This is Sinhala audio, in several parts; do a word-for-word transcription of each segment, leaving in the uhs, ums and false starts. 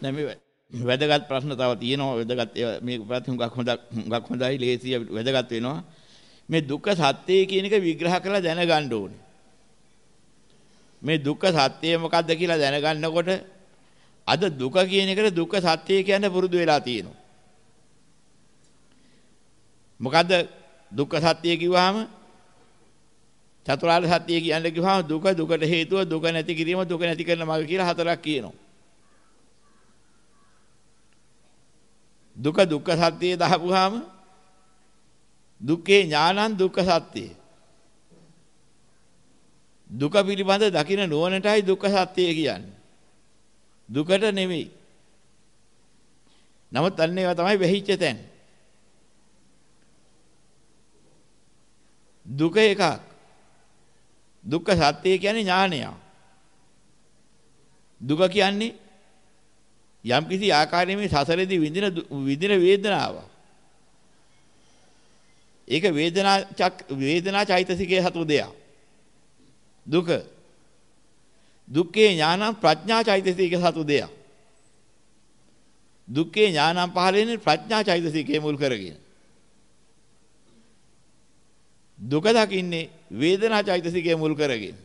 දැන් මේ වැදගත් ප්‍රශ්න තව තියෙනවා. වැදගත් මේ ප්‍රශ්න හුඟක් හොඳ හුඟක් හොඳයි ලේසි වැදගත් වෙනවා. මේ දුක්ඛ සත්‍යය කියන එක විග්‍රහ කරලා දැනගන්න ඕනේ. මේ දුක්ඛ සත්‍යය මොකක්ද කියලා දැනගන්නකොට අද දුක කියන එකට දුක්ඛ සත්‍යය කියන්න පුරුදු වෙලා තියෙනවා. මොකද්ද දුක්ඛ සත්‍යය කිව්වහම චතුරාර්ය සත්‍යය කියන්නේ කිව්වහම දුක දුකට හේතුව දුක නැති කිරීම දුක නැති කරන මඟ කියලා හතරක් කියනවා. දුක දුක්ඛ සත්‍යය දහපුවාම දුක්ඛේ ඥානං දුක්ඛ සත්‍යය. දුක පිළිබඳ දකින නුවණටයි දුක්ඛ සත්‍යය කියන්නේ. දුකට නෙමෙයි. නමුත් අන්න ඒවා තමයි වෙහිච්ච තැන්. දුක එකක්. දුක්ඛ සත්‍යය කියන්නේ ඥානය. දුක කියන්නේ යම් කිසි ආකාරයකින් මේ සසරේදී විඳින විඳින වේදනාව. ඒක වේදනා චක් වේදනා චෛතසිකයේ හතු දෙයක්. දුක දුක්ඛේ ඥානං ප්‍රඥා චෛතසිකයේ හතු දෙයක්. දුක්ඛේ ඥානං පහළ වෙන්නේ ප්‍රඥා චෛතසිකයේ මුල් කරගෙන. දුක දකින්නේ වේදනා චෛතසිකයේ මුල් කරගෙන.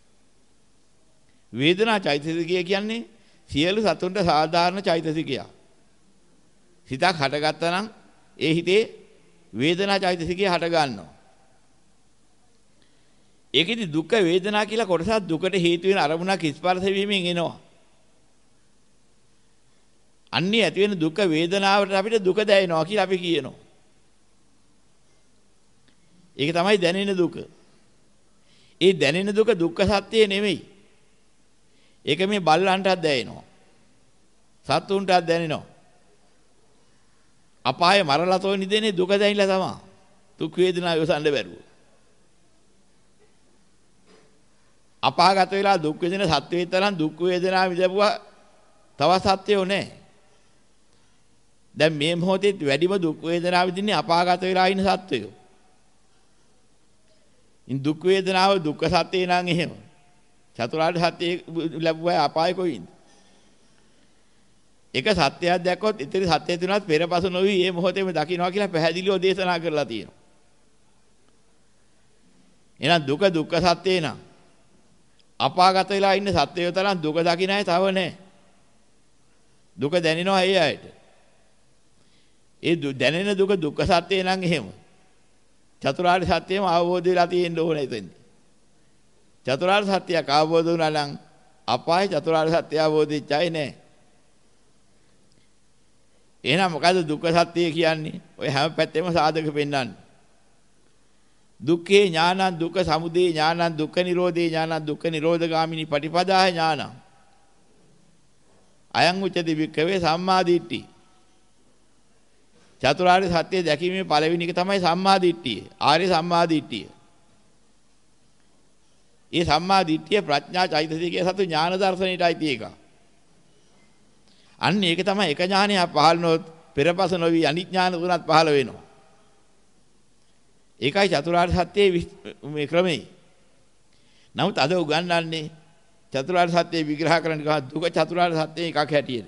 වේදනා චෛතසිකය කියන්නේ සියලු සතුන්ට සාධාරණ චෛතසිකයක්. හිතක් හටගත්තා නම් ඒ හිතේ වේදනා චෛතසිකය හට ගන්නවා. ඒකෙදි දුක් වේදනා කියලා කොටසක් දුකට හේතු වෙන අරමුණක් ස්පර්ශ වීමෙන් එනවා. අන්නේ ඇති වෙන දුක් වේදනාවට අපිට දුක දැනෙනවා කියලා අපි කියනවා. ඒක තමයි දැනෙන දුක. ඒ දැනෙන දුක දුක්ඛ සත්‍යය නෙමෙයි. ඒක මේ බල්ලන්ටත් දැනෙනවා. සත්තුන්ටත් දැනෙනවා. අපායේ මරලා තෝ නිදෙන්නේ දුක දැනෙලා තමයි. දුක් වේදනාව යොසන්න බැරුව. අපාගත වෙලා දුක් වේදන සත්වයේ තරම් දුක් වේදනාව විඳපුවා තව සත්‍යෝ නැහැ. දැන් මේ මොහොතේ වැඩිම දුක් වේදනාව විඳින්නේ අපාගත වෙලා ඉන්න සත්වයෝ. ඉන් දුක් වේදනාව දුක්ඛ සත්‍යය නම් එහෙම. චතුරාර්ය සත්‍ය ලැබුවා අපායේ කොයින්ද? එක සත්‍යයක් දැක්කොත් ඉතින් සත්‍ය තුනත් පෙරපසු නොවි මේ මොහොතේම දකින්නවා කියලා පැහැදිලිව දේශනා කරලා තියෙනවා. එහෙනම් දුක දුක්ඛ සත්‍යය නම් අපාගත වෙලා ඉන්න සත්‍යය තරම් දුක දකින්න අය තව නැහැ. දුක දැනෙනවා ඒ අයට. ඒ දැනෙන දුක දුක්ඛ සත්‍යය නම් එහෙම. චතුරාර්ය සත්‍යයම අවබෝධ වෙලා තියෙන්න ඕනේ එතෙන්දී. චතුරාර්ය සත්‍යයක් අවබෝධ වුණා නම් අපායේ චතුරාර්ය සත්‍ය අවබෝධෙච්ච අය නැහැ. එහෙනම් මොකද දුක්ඛ සත්‍යය කියන්නේ? ඔය හැම පැත්තෙම සාධක පෙන්වන්නේ. දුක්ඛේ ඥානං දුක්ඛ සමුදය ඥානං දුක්ඛ නිරෝධේ ඥානං දුක්ඛ නිරෝධගාමිනී පටිපදාය ඥානං. අයං උච්චති වික්ඛවේ සම්මා දිට්ඨි. චතුරාර්ය සත්‍ය දැකීමේ පළවෙනි එක තමයි සම්මා දිට්ඨිය. ආර්ය සම්මා දිට්ඨිය. ඒ සම්මා දිට්ඨිය ප්‍රඥා චෛතසිකයේ සතු ඥාන දර්ශනයටයි තියෙක. අන්න ඒක තමයි එක ඥානයක් පහළ නොත් පෙරපස නොවි අනිත් ඥාන තුනක් පහළ වෙනවා. ඒකයි චතුරාර්ය සත්‍යයේ මේ ක්‍රමය. නමුත් අද උගන්වන්නේ චතුරාර්ය සත්‍ය විග්‍රහ කරන්න ගියා දුක චතුරාර්ය සත්‍යයේ එකක් හැටියට.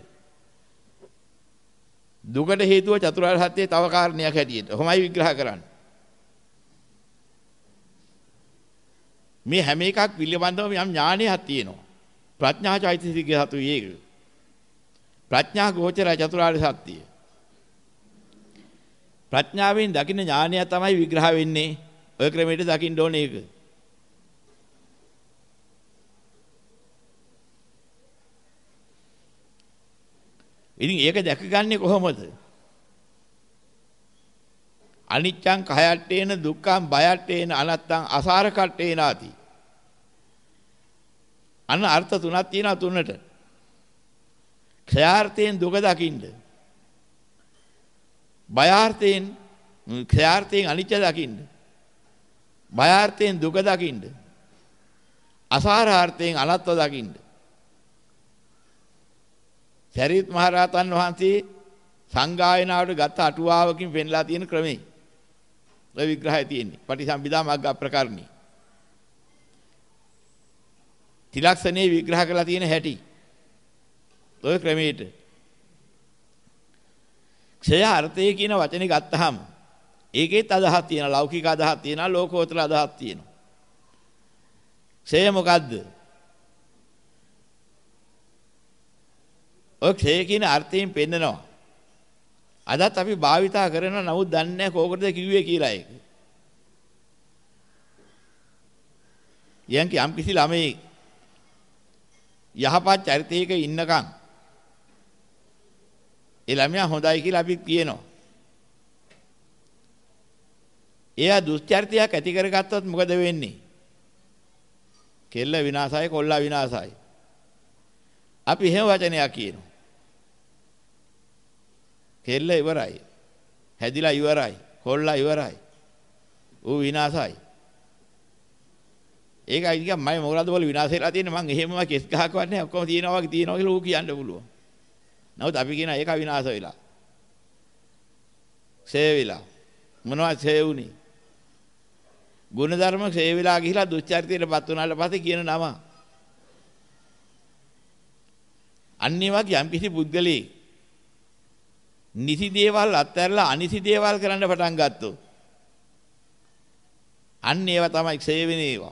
දුකට හේතුව චතුරාර්ය සත්‍යයේ තව කාරණයක් හැටියට. ඔහොමයි විග්‍රහ කරන්නේ. මේ හැම එකක් පිළිබඳව යම් ඥානයක් තියෙනවා. ප්‍රඥා චෛතසිකයේ හතු ඒක. ප්‍රඥා ගෝචර චතුරාර්ය සත්‍යය. ප්‍රඥාවෙන් දකින්න ඥානය තමයි විග්‍රහ වෙන්නේ. ඔය ක්‍රමයට දකින්න ඕනේ ඒක. ඉතින් ඒක දැකගන්නේ කොහොමද? අනිච්ඡං කයට්ඨේන දුක්ඛං බයට්ඨේන අනත්තං අසාරකට්ඨේනාති. අන්න අර්ථ තුනක් තියෙනවා තුනට. ක්ෂයාර්ථයෙන් දුක දකින්න. බයාර්ථයෙන් ක්ෂයාර්ථයෙන් අනිච්ච දකින්න. බයාර්ථයෙන් දුක දකින්න. අසාරාර්ථයෙන් අනත්ත දකින්න. සරියුත් මහ රහතන් වහන්සේ සංගායනාවට ගත අටුවාවකින් පෙන්ලා තියෙන ක්‍රමේ. ඔය විග්‍රහය තියෙන්නේ. පටිසම්භිදා මග්ග ප්‍රකරණී. තිලක්ෂණේ විග්‍රහ කරලා තියෙන හැටි. ඔය ක්‍රමයට ක්ෂය අර්ථය කියන වචනේ ගත්තාම ඒකෙත් අදහස් තියෙනවා, ලෞකික අදහස් තියෙනවා, ලෝකෝත්තර අදහස් තියෙනවා. ක්ෂය මොකද්ද? ඔය ක්ෂය කියන අර්ථයෙන් පෙන්නනවා. අදත් අපි භාවිතා කරනවා, නමුත් දන්නේ නැහැ කෝකටද කිව්වේ කියලා ඒක. යම් කිසි ළමයි යහපත් චරිතයක ඉන්නකම් ඒ ළමයා හොඳයි කියලා අපි කියනවා. එයා දුස්චරිතයක් ඇති කරගත්තොත් මොකද වෙන්නේ? කෙල්ල විනාශයි, කොල්ලා විනාශයි. අපි එහෙම වචනයක් කියනවා. කෙල්ල ඉවරයි. හැදිලා ඉවරයි. කොල්ලා ඉවරයි. ඌ විනාශයි. ඒකයි නිකන් මම මොකලාද බල විනාශ වෙලා තියෙන්නේ, මං එහෙමම කෙස් ගහකවත් නැහැ, ඔක්කොම තියෙනවා වගේ තියෙනවා කියලා ඌ කියන්න පුළුවන්. නමුත් අපි කියන ඒක විනාශ වෙලා. ක්ෂය වෙලා. මොනවද ක්ෂය වුනේ? ගුණධර්ම ක්ෂය වෙලා ගිහිලා දුස්චරිතයටපත් වුණාට පස්සේ කියන නම. අන්නේ වගේ යම් කිසි පුද්ගලෙක් නිසි දේවල් අත්හැරලා අනිසි දේවල් කරන්න පටන් ගත්තොත් අන්න ඒවා තමයි ක්ෂය වෙන ඒවා.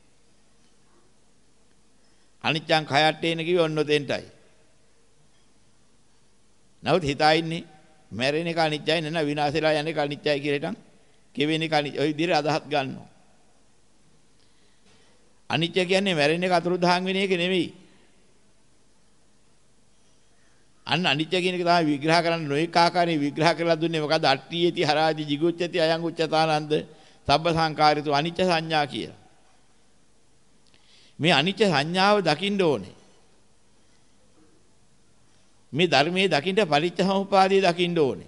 අනිච්චං khයට්ටේන කිව්ව ඔන්න දෙන්ටයි. නමුත් හිතා ඉන්නේ මැරෙන එක අනිච්චයි නේද, විනාශෙලා යන එක අනිච්චයි කියලා හිටන් කෙවෙන එක අනිච්ච. ඔය විදිහට අදහස් ගන්නවා. අනිච්ච කියන්නේ මැරෙන එක අතුරුදහන් වෙන එක නෙමෙයි. අන්න අනිච්ච කියන එක තමයි විග්‍රහ කරන්න නොඑක ආකාරයෙන් විග්‍රහ කරලා දුන්නේ. මොකද අට්ඨියති හරාදි jigucchati අයං උච්චතානන්ද සබ්බ සංකාරිතු අනිච්ච සංඥා කියලා. මේ අනිච්ච සංඥාව දකින්න ඕනේ. මේ ධර්මයේ දකින්න පටිච්චසමුප්පාදයේ දකින්න ඕනේ.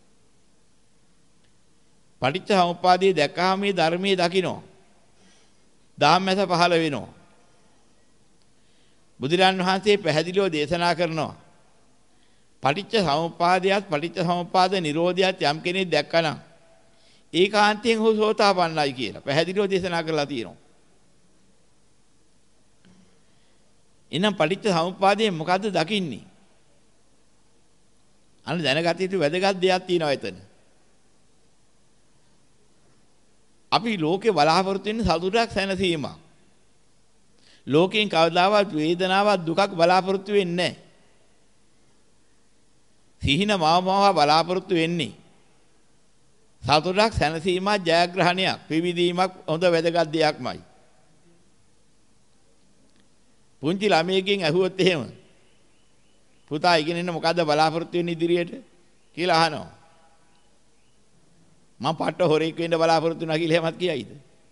පටිච්චසමුප්පාදයේ දැක්කහම මේ ධර්මයේ දකින්න ධම්මස පහළ වෙනවා. බුදුරන් වහන්සේ පැහැදිලිව දේශනා කරනවා. පටිච්චසමුප්පාදයත් පටිච්චසමුප්පාද නිරෝධයත් යම් කෙනෙක් දැක්කනම් ඒකාන්තයෙන් හෝ සෝතාපන්නයි කියලා පැහැදිලිව දේශනා කරලා තියෙනවා. එහෙනම් පටිච්චසමුප්පාදයෙන් මොකද්ද දකින්නේ? අන්න දැනගත යුතු වැදගත් දෙයක් තියෙනවා එතන. අපි ලෝකේ බලාපොරොත්තු වෙන සතුටක් සැනසීමක්. ලෝකෙන් කවදාවත් වේදනාවක් දුකක් බලාපොරොත්තු වෙන්නේ නැහැ. සිහින මාවමාව බලාපොරොත්තු වෙන්නේ සතුටක් සැනසීමක්, ජයග්‍රහණයක්, පිවිදීමක් හොඳ වැදගත් දෙයක්මයි. පුංචි ළමයෙක්ගෙන් ඇහුවොත් එහෙම පුතා ඉගෙන ඉන්න මොකද්ද බලාපොරොත්තු වෙන්නේ ඉදිරියට කියලා අහනවා. මම පට්ට හොරෙක් වෙන්න බලාපොරොත්තු වෙනවා කියලා එහෙමත් කියයිද?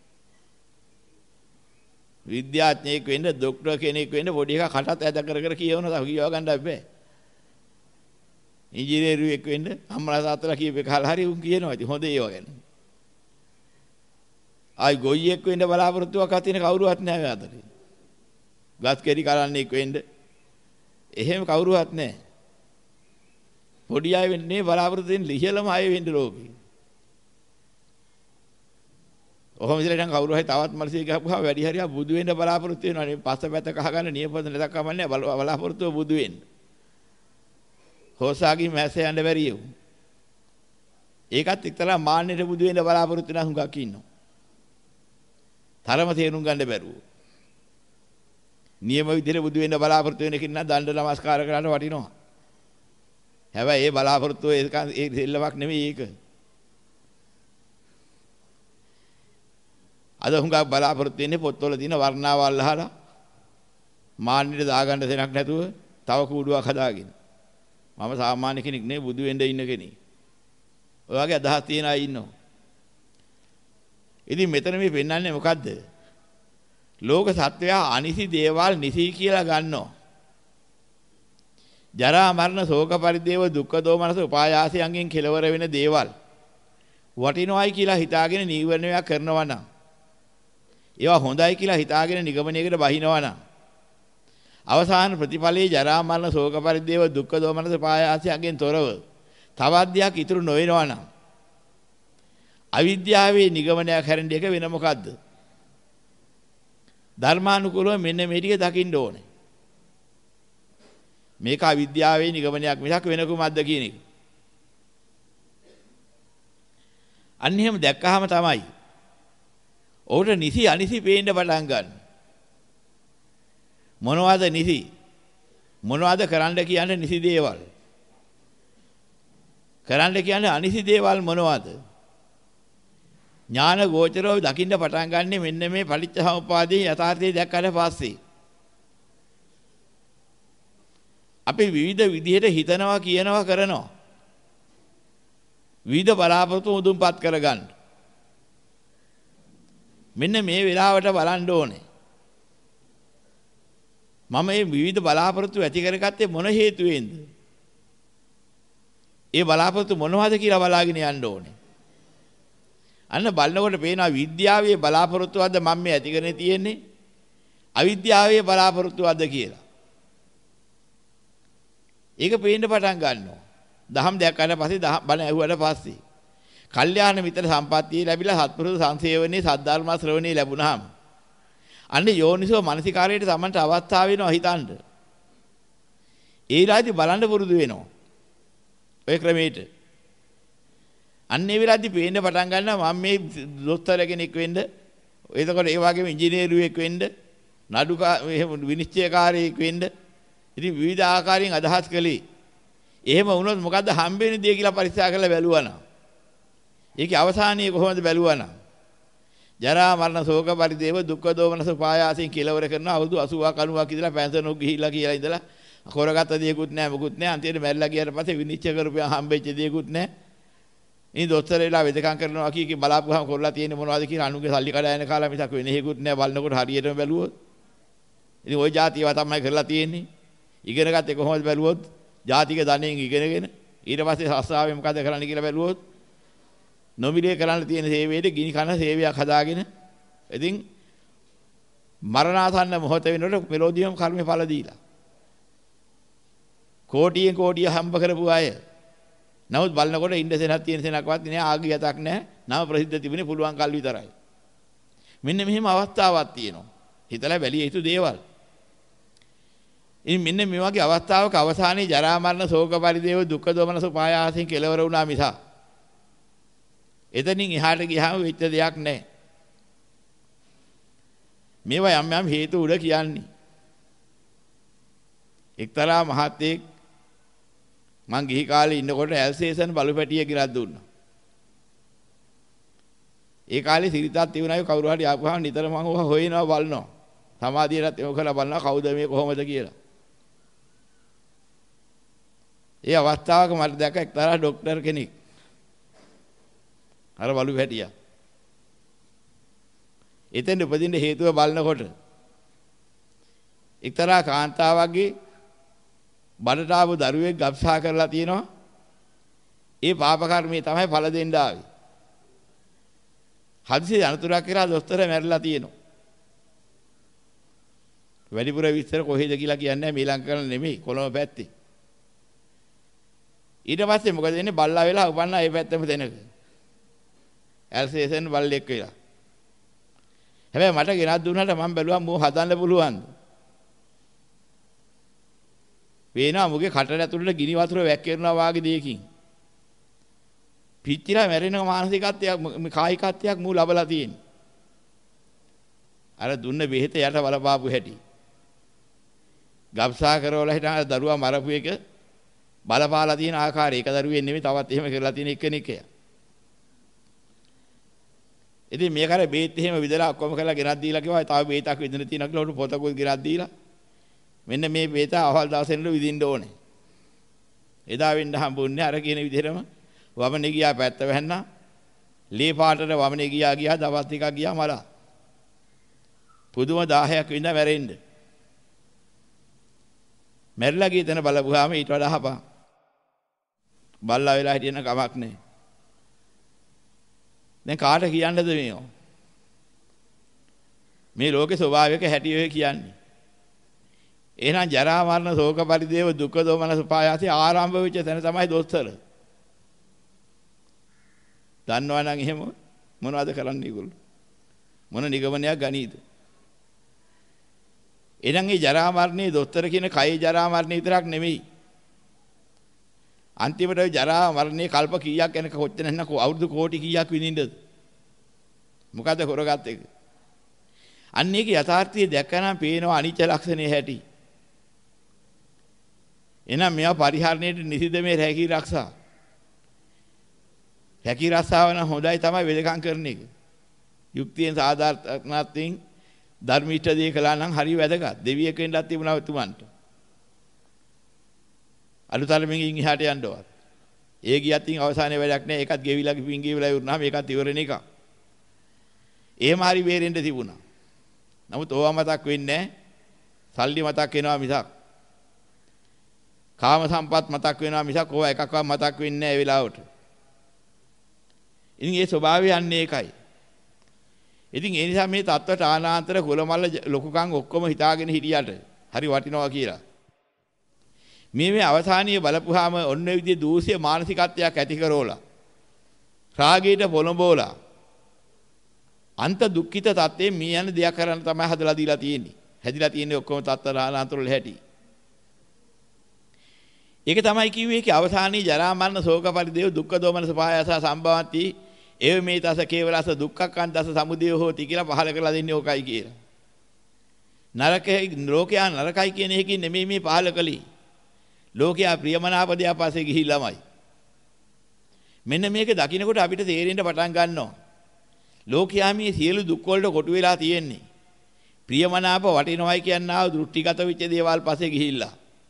විද්‍යාඥයෙක් වෙන්න, ડોක්ටර් කෙනෙක් වෙන්න පොඩි එකා කටත් ඇද කර කර කියවනවා. තව කියව ගන්න බෑ. ඉංජිනේරුවෙක් වෙන්න අම්මලා තාත්තලා කියපේ කාලා හරි උන් කියනවා. ඉතින් හොඳ ඒවා ගැන. ආයි ගොයියෙක් වෙන්න බලාපොරොත්තුවක් අතින කවුරුවත් නැහැ අතරේ. ගස් කෙරි කරන්නෙක් වෙන්න එහෙම කවුරුවත් නැහැ. පොඩි අය වෙන්නේ බලාපොරොත්තු වෙන ලිහලම අය වෙන්න ලෝකේ. ඔහොම ඉතල දැන් කවුරු හරි තවත් මනසේ ගහපුවා වැඩි හරියක් බුදු වෙන්න බලාපොරොත්තු වෙනවා නේ. පස්සපැත්ත කහ ගන්න නියපොත නැතක් කමන්නේ බලාපොරොත්තුව බුදු වෙන්න. හොසාගේ මැස්ස යන්න බැරියෝ. ඒකත් එක්තරා මාන්නෙට බුදු වෙන්න බලාපොරොත්තු වෙන හුඟක් ඉන්නවා. තරම තේරුම් ගන්න බැරුව. නියම විදිහට බුදු වෙන්න බලාපොරොත්තු වෙන කෙනා දණ්ඩ නමස්කාර කරන්න වටිනවා. හැබැයි ඒ බලාපොරොත්තුව ඒ දෙල්ලමක් නෙමෙයි ඒක. අද හුඟක් බලාපොරොත්තු වෙන්නේ පොත්වල තියෙන වර්ණාවල් අහලා මාන්නෙට දාගන්න දෙයක් නැතුව තව කූඩුවක් හදාගෙන. මම සාමාන්‍ය කෙනෙක් නෙවෙයි බුදු වෙන්න ඉන්න කෙනෙක්. ඔය වගේ අදහස් තියන අය ඉන්නවා. ඉතින් මෙතන මේ පෙන්වන්නේ මොකද්ද? ලෝක සත්වයා අනිසි දේවල් නිසි කියලා ගන්නවා. ජරා මරණ ශෝක පරිදේව දුක්ඛ දෝමනස උපායාසයන්ගෙන් කෙලවර වෙන දේවල් වටිනවයි කියලා හිතාගෙන නීවරණයක් කරනවා නම්, ඒවා හොඳයි කියලා හිතාගෙන නිගමනයකට බහිනවා නම්, අවසාන ප්‍රතිඵලයේ ජරා මරණ ශෝක පරිදේව දුක්ඛ දෝමනස උපායාසයන්ගෙන් තොරව තවත් දෙයක් ඉතුරු නොවෙනවා නම්, අවිද්‍යාවේ නිගමනයක් හැරෙන්න එක වෙන මොකද්ද? ධර්මානුකූලව මෙන්න මේ ටික දකින්න ඕනේ. මේක අවිද්‍යාවේ නිගමනයක් මිසක් වෙන කුමක්ද කියන එක. අන්න එහෙම දැක්කහම තමයි ඔහුට නිසි අනිසි පේන්න පටන් ගන්න. මොනවද නිසි? මොනවද කරන්න කියන්නේ නිසි දේවල්? කරන්න කියන්නේ අනිසි දේවල් මොනවද? ඥාන ගෝචරව දකින්න පටන් ගන්නෙ මෙන්න මේ පටිච්චසමුප්පාදයේ යථාර්ථය දැක්කට පස්සේ. අපි විවිධ විදිහට හිතනවා කියනවා කරනවා. විවිධ බලාපොරොත්තු උදුම්පත් කරගන්න. මෙන්න මේ වෙලාවට බලන්න ඕනේ. මම මේ විවිධ බලාපොරොත්තු ඇති කරගත්තේ මොන හේතුවෙන්ද? ඒ බලාපොරොත්තු මොනවද කියලා බලාගෙන යන්න ඕනේ. අන්න බලනකොට පේනවා විද්‍යාවේ බලාපොරොත්තුවක්ද මම මේ ඇති කරගෙන තියෙන්නේ? අවිද්‍යාවේ බලාපොරොත්තුවක්ද කියලා. ඒක පේන්න පටන් ගන්නවා. දහම් දැක්කට පස්සේ දහම් බණ ඇහුවට පස්සේ. කල්යාණ මිත්‍ර සම්පත්තිය ලැබිලා සත්පුරුෂ සංසේවනයේ සද්ධර්ම ශ්‍රවණේ ලැබුණාම අන්න යෝනිසෝ මනසිකාරයට Tamanට අවස්ථාව වෙනවා හිතන්න. ඒ රාජි බලන්න පුරුදු වෙනවා. ඔය ක්‍රමයට. අන්න ඒ වෙලාවදී පේන්න පටන් ගන්නවා මම මේ දොස්තර කෙනෙක් වෙන්න, එතකොට ඒ වගේම ඉංජිනේරුවෙක් වෙන්න, නඩුකා විනිශ්චයකාරයෙක් වෙන්න. ඉතින් විවිධ ආකාරයෙන් අදහස් කළේ. එහෙම වුණොත් මොකද්ද හම්බෙන්නේ දිය කියලා පරික්ෂා කරලා බැලුවා. ඒකේ අවසානයේ කොහොමද බැලුවා? ජරා මරණ ශෝක පරිදේව දුක්ඛ දෝමනස පායාසයෙන් කෙලවර කරන අවුරුදු අසූවක් අනූවක් ඉඳලා පැන්සනක් ගිහිල්ලා කියලා ඉඳලා කරගත්ත දේකුත් නැහැ මොකුත් නැහැ. අන්තිමට මැරිලා ගියාට පස්සේ විනිශ්චය කරපුවා හම්බෙච්ච දේකුත් නැහැ. ඉතින් දොස්තර වෙලා වෙදකම් කරනවා කී කී බලාපුවාම කරලා තියෙන්නේ මොනවද කියලා අනුගේ සල්ලි කඩායන කාලා මිසක් වෙන හේකුත් නැහැ. බලනකොට හරියටම බැලුවොත්. ඉතින් ওই જાතියව තමයි කරලා තියෙන්නේ. ඉගෙන ගත්තේ කොහොමද බැලුවොත්? ජාතික ධනෙන් ඉගෙනගෙන ඊට පස්සේ සස්සාවේ මොකද කරන්න කියලා බැලුවොත් නොමිලේ කරන්න තියෙන සේවයට ගිනි කන සේවයක් හදාගෙන ඉතින් මරණාසන්න මොහොත වෙනකොට මෙලෝදියම් කර්මේ ඵල දීලා කෝටියෙන් කෝටිය හම්බ කරපු අය. නමුත් බලනකොට ඉන්දසෙනක් තියෙන සෙනක්වත් නෑ, ආගියතක් නෑ, නම ප්‍රසිද්ධ තිබුණේ පුළුවන් කල් විතරයි. මෙන්න මෙහෙම අවස්ථාවක් තියෙනවා. හිතලා බැලිය යුතු දේවල්. ඉතින් මෙන්න මේ වගේ අවස්ථාවක අවසානයේ ජරා මරණ ශෝක පරිදේව දුක්ඛ දෝමනස පායාසයෙන් කෙලවර වුණා මිස එතනින් එහාට ගියාම වෙච්ච දෙයක් නැහැ. මේවා යම් යම් හේතු උඩ කියන්නේ. එක්තරා මහත්තයෙක් මං ගිහි කාලේ ඉන්නකොට ඇල්සේසන් බලුපැටිය ගිරක් දුන්නා. ඒ කාලේ සිරිතක් තිබුණාය කවුරු හරි ආපුවාම නිතර මම ඕවා හොයනවා බලනවා. සමාධියටත් ඒක කරලා බලනවා කවුද මේ කොහොමද කියලා. ඒ අවස්ථාවක මට දැක්ක එක්තරා ડોක්ටර් කෙනෙක්. අර බලු හැටියා. එතෙන් උපදින්න හේතුව බලනකොට එක්තරා කාන්තාවක්ගේ බඩට ආපු දරුවෙක් ගබ්සා කරලා තියෙනවා. ඒ පාප කර්මයේ තමයි ඵල දෙන්න ආවේ. හදිසි අනතුරක් කරලා දොස්තර මැරිලා තියෙනවා. වැඩිපුර විස්තර කොහෙද කියලා කියන්නේ මේ ලංකාවේ නෙමෙයි කොළඹ පැත්තේ. ඊට පස්සේ මොකද වෙන්නේ? බල්ලා වෙලා උපන්නා ඒ පැත්තම දෙනක. ඇල්සේසන් බල්ලෙක් වෙලා. හැබැයි මට ගෙනත් දුන්නාට මම බැලුවා මෝ හදන්න පුළුවන්ද? වේනා මුගේ කටට ඇතුළට ගිනි වතුර වැක්කිරනවා වාගේ දෙයකින්. පිච්චිලා මැරෙන මානසිකත්වයක් කායිකත්වයක් මූ ලබලා තියෙන්නේ. අර දුන්න බෙහෙත යට බලපාපු හැටි. ගබ්සා කරවලා හිටන් දරුවා මරපු එක බලපාලා තියෙන ආකාරය එක දරුවෙන් නෙමෙයි තවත් එහෙම කරලා තියෙන එක්කෙනෙක්ය. ඉතින් මේක අර බේත් එහෙම විදලා ඔක්කොම කරලා ගෙනත් දීලා කිව්වා තව බේතක් විදින තියෙනවා කියලා උඩ පොතකුත් ගෙනත් දීලා මෙන්න මේ බේත අවල් දවසෙන්ද විදින්න ඕනේ. එදා වෙන්න හම්බුන්නේ අර කියන විදිහටම වමනේ ගියා පැත්ත වැහන්නා. ලේ පාටට වමනේ ගියා ගියා දවස් ටිකක් ගියා මලා. පුදුම දාහයක් වින්දා මැරෙන්න. මැරිලා ගිය තැන බලපුවාම ඊට වඩා හපා. බල්ලා වෙලා හිටියන කමක් නැහැ. දැන් කාට කියන්නද මේව? මේ ලෝකේ ස්වභාවික හැටි ඔය කියන්නේ. එහෙනම් ජරා මරණ ශෝක පරිදේව දුක්ඛ දෝමනස පායාසී ආරම්භ වෙච්ච තැන තමයි දොස්තර. දන්නවනම් එහෙම මොනවද කරන්නේ ඒගොල්ලෝ? මොන නිගමනයක් ගනීද? එහෙනම් මේ ජරා මරණේ දොස්තර කියන කයේ ජරා මරණේ විතරක් නෙමෙයි. අන්තිමට ජරා මරණේ කල්ප කීයක් යනක කොච්චර නැත්නම් අවුරුදු කෝටි කීයක් විඳින්නද? මොකද කරගත් එක? අන්න ඒක යථාර්ථය දැක්කනම් පේනවා අනිච්ච ලක්ෂණේ හැටි. එහෙනම් මේවා පරිහරණයට නිසිද මේ රැකී ආරක්ෂා. රැකී ආරක්ෂාව නම් හොඳයි තමයි වෙදකම් කරන එක. යුක්තියෙන් සාධාරණත්වයෙන් ධර්මීෂ්ඨ දේ කළා නම් හරි වැදගත්. දෙවියෙක් වෙන්නත් තිබුණා තුමන්ට. අලුතරමින් ඉහාට යන්නවත්. ඒ ගියත් ඉන් අවසානයේ වැඩක් නැහැ. ඒකත් ගෙවිලා ගිහින් ගෙවිලා ඉවරනහම ඒකත් ඉවරන එක. එහෙම හරි වේරෙන්න තිබුණා. නමුත් ඕවා මතක් වෙන්නේ නැහැ. සල්ලි මතක් වෙනවා මිසක්. කාම සම්පත් මතක් වෙනවා මිසක් ඕවා එකක්වත් මතක් වෙන්නේ නැහැ ඒ වෙලාවට. ඉතින් ඒ ස්වභාවය යන්නේ ඒකයි. ඉතින් ඒ නිසා මේ தත්ත්වයට ආනාන්තර කුලමල්ල ලොකුකම් ඔක්කොම හිතාගෙන හිටියට හරි වටිනවා කියලා. මේ මේ අවසානීය බලපුවාම ඔන්න ඔය විදිහේ දූෂ්‍ය මානසිකත්වයක් ඇති කරෝලා. රාගයට පොළඹෝලා. අන්ත දුක්ඛිත තත්ත්වයේ මේ යන දෙයක් කරන්න තමයි හදලා දීලා තියෙන්නේ. හැදිලා තියෙන්නේ ඔක්කොම තත්ත්ව ආනාන්තර වල හැටි. ඒක තමයි කිව්වේ ඒකේ අවසානයේ ජරා මරණ ශෝක පරිදේව දුක්ඛ දෝමනස පායස සම්භවಂತಿ ඒව මේ තස කේවලස දුක්ඛං දස සමුදය හෝති කියලා පහල කරලා දෙන්නේ ඕකයි කියලා. නරකේ ලෝකයා නරකයි කියන එකකින් නෙමෙයි මේ පහල කළේ. ලෝකයා ප්‍රියමනාපදයා පස්සේ ගිහිල්ලාමයි. මෙන්න මේක දකින්නකොට අපිට තේරෙන්න පටන් ගන්නවා. ලෝකයා මේ සියලු දුක් වලට කොටු වෙලා තියෙන්නේ. ප්‍රියමනාප වටිනවයි කියනවා දෘෂ්ටිගත වෙච්ච දේවල් පස්සේ ගිහිල්ලා.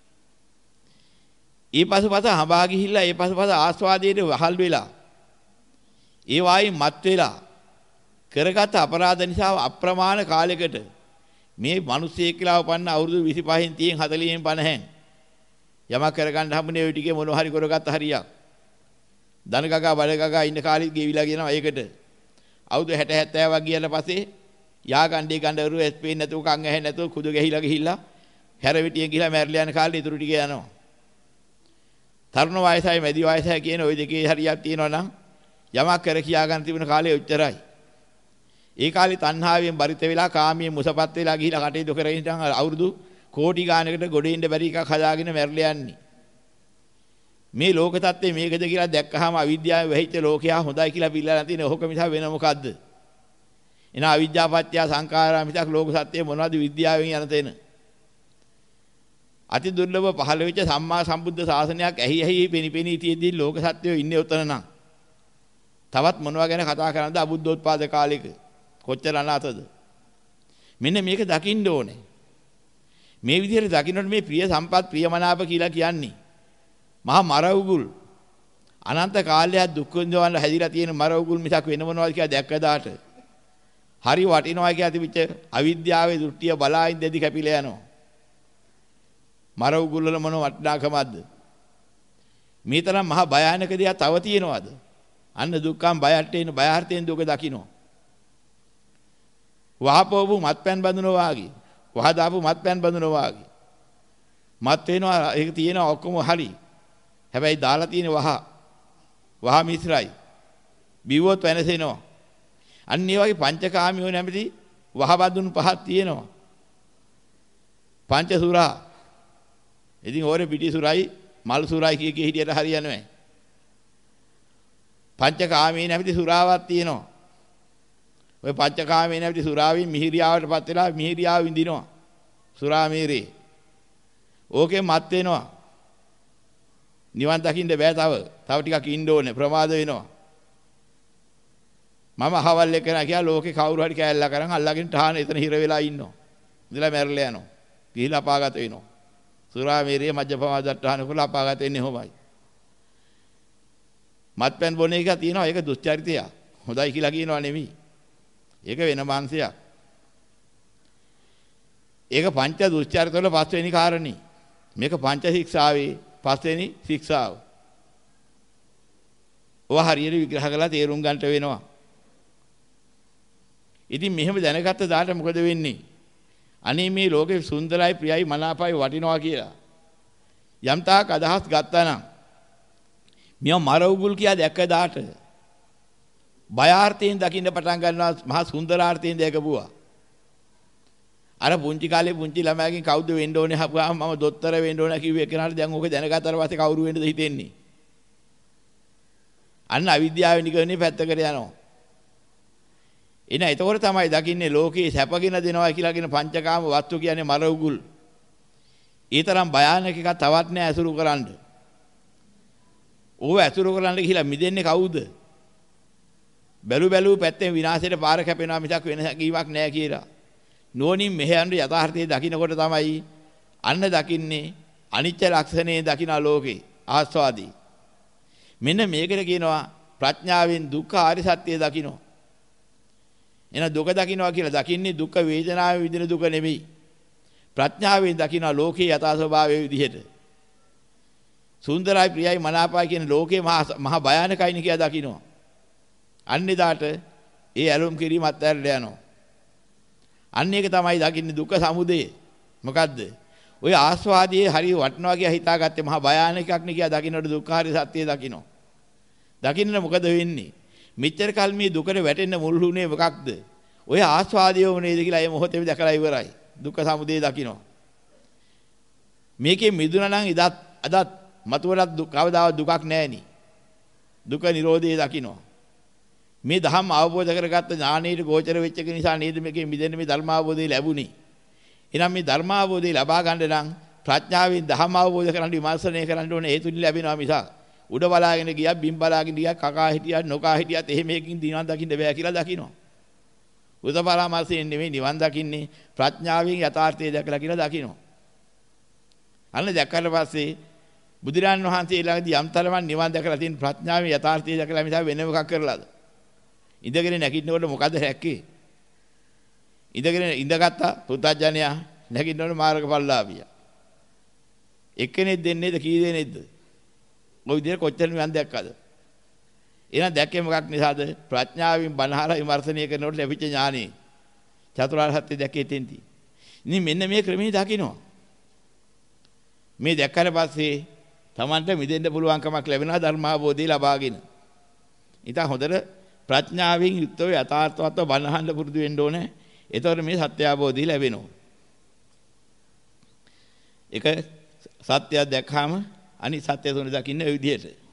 ඒ පසුපස හඹා ගිහිල්ලා ඒ පසුපස ආස්වාදයේ වහල් වෙලා. ඒ වයින් මත් වෙලා කරගත් අපරාධ නිසා අප්‍රමාණ කාලයකට මේ මිනිස්සෙක් කියලා උපන්න අවුරුදු විසිපහෙන් තියෙන් හතලියෙන් පනහෙන් යමක් කරගන්න හම්බුනේ ওই ටිකේ මොනවා හරි කරගත්ත හරියක්. දන ගගා බඩ ගගා ඉන්න කාලෙත් ගෙවිලා කියනවා ඒකට. අවුරුදු හැට හැත්තෑවක් ගියලා පස්සේ යාගණ්ඩේ ගණ්ඩවරු එස්පේන් නැතුව කන් ඇහෙන්නේ නැතුව කුදු ගහිලා ගිහිල්ලා හැරවිටියෙන් ගිහිලා මැරිලා යන කාලේ ඉතුරු ටික යනවා. තරුණ වයසයි මැදි වයසයි කියන ওই දෙකේ හරියක් තියෙනවා නම් යමක් කර කියා ගන්න තිබුණ කාලේ උච්චරයි. ඒ කාලේ තණ්හාවෙන් බරිත වෙලා කාමයෙන් මුසපත් වෙලා ගිහිලා කටයුතු කරගෙන ඉඳන් අවුරුදු කෝටි ගානකට ගොඩ ඉන්න බැරි එකක් හදාගෙන මැරිලා යන්නේ. මේ ලෝක තත්ත්වය මේකද කියලා දැක්කහම අවිද්‍යාවෙන් වැහිච්ච ලෝකයා හොඳයි කියලා පිළිලා නැතිනේ. ඔහොක මිස වෙන මොකද්ද? එන අවිද්‍යාපත්‍ය සංඛාරා මිසක් ලෝක සත්‍යය මොනවද විද්‍යාවෙන් යන තැන. අති දුර්ලභ පහළ වෙච්ච සම්මා සම්බුද්ධ ශාසනයක් ඇහි ඇහි පෙනිපෙනී තියෙද්දී ලෝක සත්‍යය ඉන්නේ උතන නම්. තවත් මොනවා ගැන කතා කරන්නද අබුද්ධෝත්පාද කාලෙක කොච්චර අනාතද? මෙන්න මේක දකින්න ඕනේ. මේ විදිහට දකින්නට මේ ප්‍රිය සම්පත් ප්‍රියමනාප කියලා කියන්නේ මහා මරවුගුල් අනන්ත කාලයක් දුක් විඳවන්න හැදිලා තියෙන මරවුගුල් මිසක් වෙන මොනවද කියලා දැක්කදාට හරි වටිනවා කියලා තිබිච්ච අවිද්‍යාවේ දෘෂ්ටිය බලායින් දෙදි කැපිලා යනවා. මරවුගුල් වල මොන වටිනාකමක්ද? මේ තරම් මහා භයානක දෙයක් තව තියෙනවද? අන්න දුක්ඛම් බයට එන බයාර්ථයෙන් දුක දකින්න. වහපෝපු මත්පැන් බඳුනවා වාගේ වහ දාපු මත්පැන් බඳුනවා වාගේ මත් වෙනවා. ඒක තියෙනවා ඔක්කොම හරි. හැබැයි දාලා තියෙන වහ වහ මිශ්‍රයි. බිව්වොත් වෙනසෙනවා. අන්න ඒ වගේ පංචකාමියෝ නැමැති වහ බඳුන් පහක් තියෙනවා. පංච සුරා. ඉතින් ඕරේ පිටි සුරයි මල් සුරයි කිය කිය හිටියට හරියන්නේ නැහැ. පංචකාමී නැමැති සුරාවක් තියෙනවා. ඔය පංචකාමී නැමැති සුරාවෙන් මිහිරියාවටපත් වෙලා මිහිරියාව විඳිනවා. සුරා මිහිරේ. ඕකේ මත් වෙනවා. නිවන් දකින්න බෑ තව. තව ටිකක් ඉන්න ඕනේ. ප්‍රමාද වෙනවා. මම අහවල් එක නා කියලා ලෝකේ කවුරු හරි කෑල්ලා කරන් අල්ලගෙන ටහන එතන හිර වෙලා ඉන්නවා. ඉඳලා මැරලා යනවා. ගිහිලා අපාගත වෙනවා. සුරා මිහිරේ මජ්ජපමාදට්ටහන කරලා අපාගත වෙන්නේ කොහොමයි? මත්පැන් බොන එක තියෙනවා. ඒක දුස්චරිතයක්. හොඳයි කියලා කියනවා නෙමෙයි. ඒක වෙන මාංශයක්. ඒක පංච දුස්චරිත වල පස්වෙනි කාරණේ. මේක පංච ශික්ෂාවේ පස්වෙනි ශික්ෂාව. ඔය හරියට විග්‍රහ කරලා තේරුම් ගන්නට වෙනවා. ඉතින් මෙහෙම දැනගත්ත දාට මොකද වෙන්නේ? අනේ මේ ලෝකේ සුන්දරයි ප්‍රියයි මනාපයි වටිනවා කියලා යම් තාක් අදහස් ගත්තා නම් මිය මරවුගුල් කියා දැක්ක දාට බයාර්ථයෙන් දකින්න පටන් ගන්නවා. මහා සුන්දරාර්ථයෙන් දැකපුවා. අර පුංචි කාලේ පුංචි ළමයාගෙන් කවුද වෙන්න ඕනේ හපුවාම මම දොස්තර වෙන්න ඕන කිව්වේ කෙනාට දැන් ඕක දැනගත්තාට පස්සේ කවුරු වෙන්නද හිතෙන්නේ? අන්න අවිද්‍යාව නිකන්නේ පැත්තකට යනවා. එන එතකොට තමයි දකින්නේ ලෝකේ සැපගෙන දෙනවා කියලා කියන පංචකාම වස්තු කියන්නේ මර උගුල්. ඒ තරම් භයානක එකක් තවත් නෑ අසුරු කරන්න. ඕව අසුරු කරන්න කියලා මිදෙන්නේ කවුද? බැලු බැලු පැත්තෙන් විනාශයට පාර කැපෙනවා මිසක් වෙන කීවක් නෑ කියලා. නෝනින් මෙහෙයන් යථාර්ථයේ දකින්නකොට තමයි අන්න දකින්නේ අනිත්‍ය ලක්ෂණේ දකින්න ලෝකේ ආස්වාදී. මෙන්න මේකට කියනවා ප්‍රඥාවෙන් දුක්ඛ ආර්ය සත්‍ය දකින්න. එන දුක දකින්නවා කියලා දකින්නේ දුක් වේදනාවේ විඳින දුක නෙමෙයි. ප්‍රඥාවෙන් දකින්න ලෝකේ යථා ස්වභාවයේ විදිහට. සුන්දරයි ප්‍රියයි මනාපයි කියන ලෝකේ මහ භයානකයිනි කියලා දකින්නවා. අන්නේදාට ඒ ඇලුම් කිරීම අත්හැරලා යනවා. අන්න ඒක තමයි දකින්නේ දුක්ඛ සමුදය. මොකද්ද? ඔය ආස්වාදයේ හරිය වටනවා කියලා හිතාගත්තේ මහ භයානක එකක් නේ කියලා දකින්නට දුක්ඛාරය සත්‍යය දකින්න. දකින්න මොකද වෙන්නේ? මෙච්චර කල් මේ දුකට වැටෙන්න මුල් වුණේ මොකක්ද? ඔය ආස්වාදයෝම නේද කියලා ඒ මොහොතේම දැකලා ඉවරයි. දුක්ඛ සමුදය දකින්න. මේකේ මිදුණා නම් ඉදත් අදත් මතුවරක් දුක් කවදාවත් දුකක් නැහෙනි. දුක නිරෝධය දකින්න. මේ ධම්ම අවබෝධ කරගත්ත ඥානීය ගෝචර වෙච්ච එක නිසා නේද මේකේ මිදෙන්න මේ ධර්ම අවබෝධය ලැබුණේ. එහෙනම් මේ ධර්ම අවබෝධය ලබා ගන්න නම් ප්‍රඥාවෙන් ධම්ම අවබෝධ කරන් විමර්ශනය කරන්න ඕනේ. ඒ තුලින් ලැබෙනවා මිසක් උඩ බලාගෙන ගියා බිම් බලාගෙන ගියා කකා හිටියා නොකා හිටියත් එහෙම එකකින් දිනවන් දකින්න බෑ කියලා දකිනවා. උද පරාමර්ශයෙන් නෙමෙයි නිවන් දකින්නේ ප්‍රඥාවෙන් යථාර්ථය දැකලා කියලා දකිනවා. අන්න දැක්කට පස්සේ බුදුරන් වහන්සේ ළඟදී යම් තරමක් නිවන් දැකලා තියෙන ප්‍රඥාවෙන් යථාර්ථය දැකලා මිසක් වෙන මොකක් කරලාද? ඉඳගෙන නැගිටිනකොට මොකද රැක්කේ? ඉඳගෙන ඉඳගත්තා පුතඥයා නැගිටිනකොට මාර්ගඵලලාභියා. එක්කෙනෙක් දෙන්නේද කී දෙනෙක්ද? ඔය විදිහට කොච්චර නිවන් දැක්කද? එහෙනම් දැක්කේ මොකක් නිසාද? ප්‍රඥාවෙන් බණහලා විමර්ශනය කරනකොට ලැබිච්ච ඥානෙ. චතුරාර්ය සත්‍ය දැක්කේ තෙන්ති. ඉතින් මෙන්න මේ ක්‍රමී දකින්නවා. මේ දැක්කට පස්සේ Tamanට මිදෙන්න පුළුවන්කමක් ලැබෙනවා ධර්මාභෝධය ලබාගෙන. ඉතින් හොඳට ප්‍රඥාවෙන් යුක්තව යථාර්ථවත්ව බණහන්න පුරුදු වෙන්න ඕනේ. එතකොට මේ සත්‍ය අවබෝධය ලැබෙනවා. ඒක සත්‍යය දැක්කම අනිත් සත්‍ය තුන දකින්න ඔය විදිහට